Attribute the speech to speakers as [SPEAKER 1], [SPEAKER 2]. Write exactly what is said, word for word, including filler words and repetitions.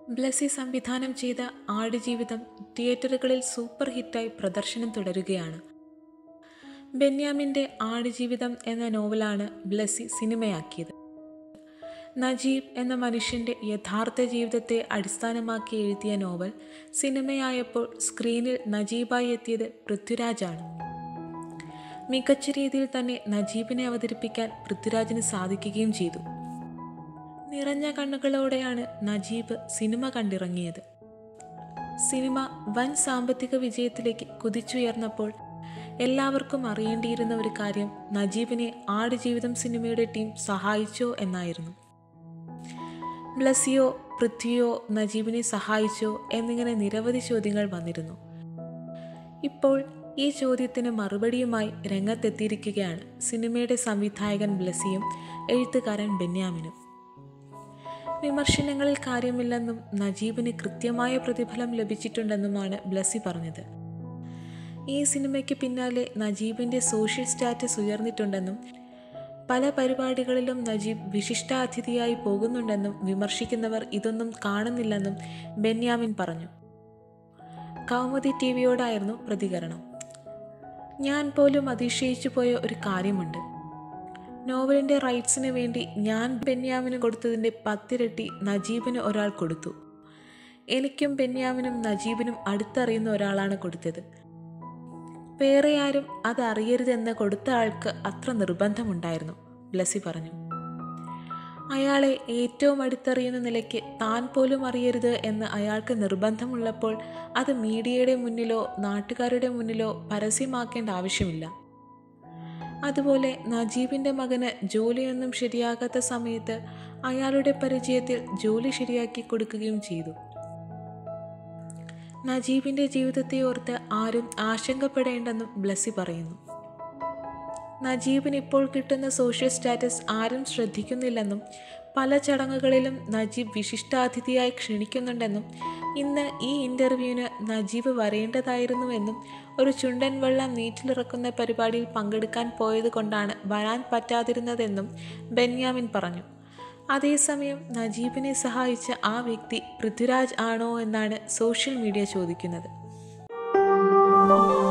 [SPEAKER 1] ബ്ലസ്സി സംവിധാനം ചെയ്ത ആടുജീവിതം തിയേറ്ററുകളിൽ സൂപ്പർ ഹിറ്റായി പ്രദർശനം തുടരുകയാണ്. ബെന്യാമിൻ്റെ ആടുജീവിതം എന്ന നോവലാണ് ബ്ലസ്സി സിനിമയാക്കിയത്. നജീബ് എന്ന മനുഷ്യൻ്റെ യഥാർത്ഥ ജീവിതത്തെ അടിസ്ഥാനമാക്കി എഴുതിയ നോവൽ സിനിമയായപ്പോൾ സ്ക്രീനിൽ നജീബായി എത്തിയത് പൃഥ്വിരാജാണ്. മികച്ച രീതിയിൽ തന്നെ നജീബിനെ അവതരിപ്പിക്കാൻ പൃഥ്വിരാജിന് സാധിക്കുകയും ചെയ്തു. നിറഞ്ഞ കണ്ണുകളോടെയാണ് നജീബ് സിനിമ കണ്ടിറങ്ങിയത്. സിനിമ വൻ സാമ്പത്തിക വിജയത്തിലേക്ക് കുതിച്ചുയർന്നപ്പോൾ എല്ലാവർക്കും അറിയേണ്ടിയിരുന്ന ഒരു കാര്യം നജീബിനെ ആടുജീവിതം സിനിമയുടെ ടീം സഹായിച്ചോ എന്നായിരുന്നു. ബ്ലസ്സിയോ പൃഥ്വിയോ നജീബിനെ സഹായിച്ചോ എന്നിങ്ങനെ നിരവധി ചോദ്യങ്ങൾ വന്നിരുന്നു. ഇപ്പോൾ ഈ ചോദ്യത്തിന് മറുപടിയുമായി രംഗത്തെത്തിയിരിക്കുകയാണ് സിനിമയുടെ സംവിധായകൻ ബ്ലസ്സിയും എഴുത്തുകാരൻ ബെന്യാമിനും. വിമർശനങ്ങളിൽ കാര്യമില്ലെന്നും നജീബിന് കൃത്യമായ പ്രതിഫലം ലഭിച്ചിട്ടുണ്ടെന്നുമാണ് ബ്ലസ്സി പറഞ്ഞത്. ഈ സിനിമയ്ക്ക് പിന്നാലെ നജീബിൻ്റെ സോഷ്യൽ സ്റ്റാറ്റസ് ഉയർന്നിട്ടുണ്ടെന്നും പല പരിപാടികളിലും നജീബ് വിശിഷ്ടാതിഥിയായി പോകുന്നുണ്ടെന്നും വിമർശിക്കുന്നവർ ഇതൊന്നും കാണുന്നില്ലെന്നും ബെന്യാമിൻ പറഞ്ഞു. കൗമുദി ടി വിയോടായിരുന്നു പ്രതികരണം. ഞാൻ പോലും അതിശയിച്ചു പോയ ഒരു കാര്യമുണ്ട്. നോവലിൻ്റെ റൈറ്റ്സിന് വേണ്ടി ഞാൻ ബെന്യാമിന് കൊടുത്തതിൻ്റെ പത്തിരട്ടി നജീബിന് ഒരാൾ കൊടുത്തു. എനിക്കും ബെന്യാമിനും നജീബിനും അടുത്തറിയുന്ന ഒരാളാണ് കൊടുത്തത്. വേറെ ആരും അത് അറിയരുതെന്ന് കൊടുത്ത ആൾക്ക് അത്ര നിർബന്ധമുണ്ടായിരുന്നു, ബ്ലസ്സി പറഞ്ഞു. അയാളെ ഏറ്റവും അടുത്തറിയുന്ന നിലയ്ക്ക് താൻ പോലും അറിയരുത് എന്ന് അയാൾക്ക് നിർബന്ധമുള്ളപ്പോൾ അത് മീഡിയയുടെ മുന്നിലോ നാട്ടുകാരുടെ മുന്നിലോ പരസ്യമാക്കേണ്ട ആവശ്യമില്ല. അതുപോലെ നജീബിൻ്റെ മകന് ജോലിയൊന്നും ശരിയാകാത്ത സമയത്ത് അയാളുടെ പരിചയത്തിൽ ജോലി ശരിയാക്കി കൊടുക്കുകയും ചെയ്തു. നജീബിൻ്റെ ജീവിതത്തെ ഓർത്ത് ആരും ആശങ്കപ്പെടേണ്ടെന്നും ബ്ലസ്സി പറയുന്നു. നജീബിന് ഇപ്പോൾ കിട്ടുന്ന സോഷ്യൽ സ്റ്റാറ്റസ് ആരും ശ്രദ്ധിക്കുന്നില്ലെന്നും പല ചടങ്ങുകളിലും നജീബ് വിശിഷ്ടാതിഥിയായി ക്ഷണിക്കുന്നുണ്ടെന്നും ഇന്ന് ഈ ഇൻ്റർവ്യൂവിന് നജീബ് വരേണ്ടതായിരുന്നുവെന്നും ഒരു ചുണ്ടൻ വെള്ളം നീറ്റിലിറക്കുന്ന പരിപാടിയിൽ പങ്കെടുക്കാൻ പോയത് കൊണ്ടാണ് വരാൻ പറ്റാതിരുന്നതെന്നും ബെന്യാമിൻ പറഞ്ഞു. അതേസമയം നജീബിനെ സഹായിച്ച ആ വ്യക്തി പൃഥ്വിരാജ് ആണോ എന്നാണ് സോഷ്യൽ മീഡിയ ചോദിക്കുന്നത്.